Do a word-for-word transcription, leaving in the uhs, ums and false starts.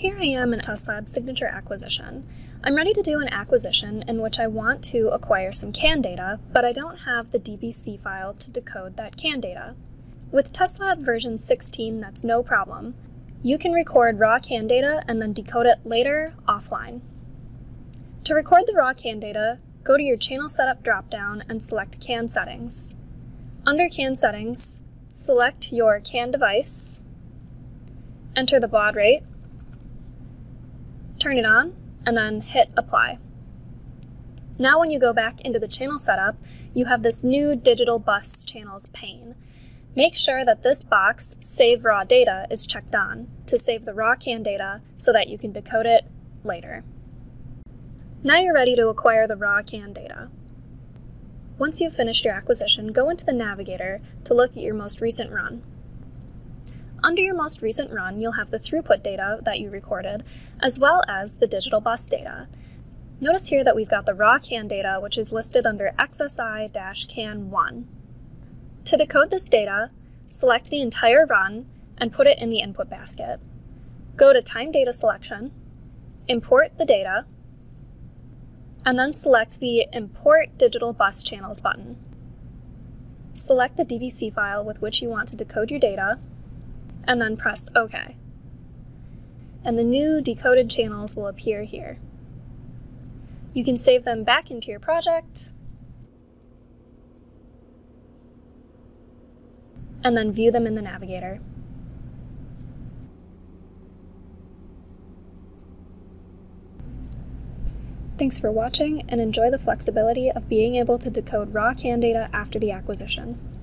Here I am in TestLab Signature Acquisition. I'm ready to do an acquisition in which I want to acquire some C A N data, but I don't have the D B C file to decode that C A N data. With TestLab version sixteen, that's no problem. You can record raw C A N data and then decode it later offline. To record the raw C A N data, go to your Channel Setup dropdown and select C A N Settings. Under C A N Settings, select your C A N device, enter the baud rate, turn it on, and then hit Apply. Now when you go back into the channel setup, you have this new Digital Bus Channels pane. Make sure that this box, Save Raw Data, is checked on to save the raw C A N data so that you can decode it later. Now you're ready to acquire the raw C A N data. Once you've finished your acquisition, go into the Navigator to look at your most recent run. Under your most recent run, you'll have the throughput data that you recorded, as well as the digital bus data. Notice here that we've got the raw C A N data, which is listed under X S I C A N one. To decode this data, select the entire run and put it in the input basket. Go to Time Data Selection, import the data, and then select the Import Digital Bus Channels button. Select the D B C file with which you want to decode your data, and then press OK. And the new decoded channels will appear here. You can save them back into your project, and then view them in the Navigator. Thanks for watching, and enjoy the flexibility of being able to decode raw C A N data after the acquisition.